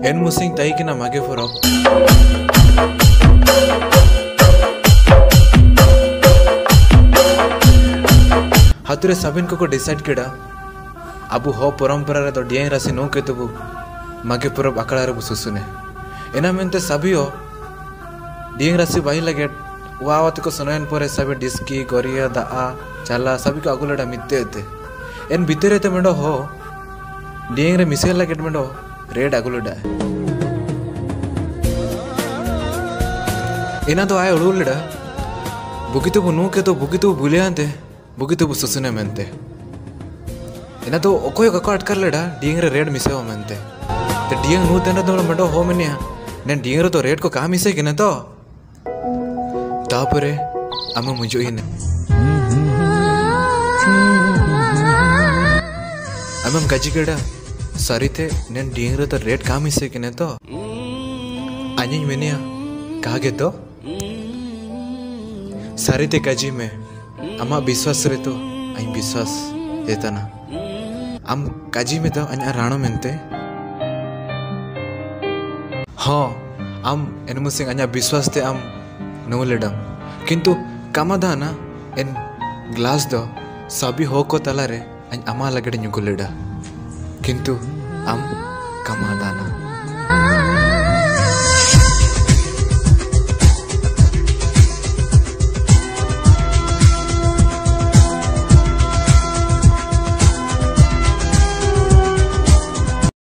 N मुसिंग तई किना मागे फरक हाथुरे सबिन को डिसाइड केड़ा अबु हो परंपरा रे तो डियांग राशि नो के तबु मागे परब अकड़ा रे सुसुने एना मेनते सभी हो डियांग राशि बाई लगे वावत को सुनयन पर सभी डिस्की गोरिया दाआ चाला सभी को अगुलड़ा मित्ते थे एन भीतर ते मेंडो हो डियांग रे मिसेल लगे मेंडो रेड अगुलड़ा एना तो आए उड़ुलड़ा बुगी तो नु के तो बुगी तो बुले आंते बुगी तो सुसुने मेनते एना तो ओकोय कको अटकर लेडा डियांग रे रेड मिसेवा मेनते ते डियांग नु तेना तो मेंडो हो मेनिया ने डियांग रे तो रेड को का मिसे किने तो तापरे आमे मुजो इन आमे गजी केडा सारी थे ने डियांग रे तो रेड का मिसे किने तो आनी मेनिया कागे तो सारी थे गजी में आमा विश्वास रे तो आई विश्वास देता ना आम काजी में तो अन्य राणो मेनते हाँ आम एनमुसिंग अन्य विश्वास ते आम नोलेडम किंतु कामादाना एन ग्लास दो सभी हो को तला रे अन्य आमा लगड़े नुगुलेडा किंतु आम कामादाना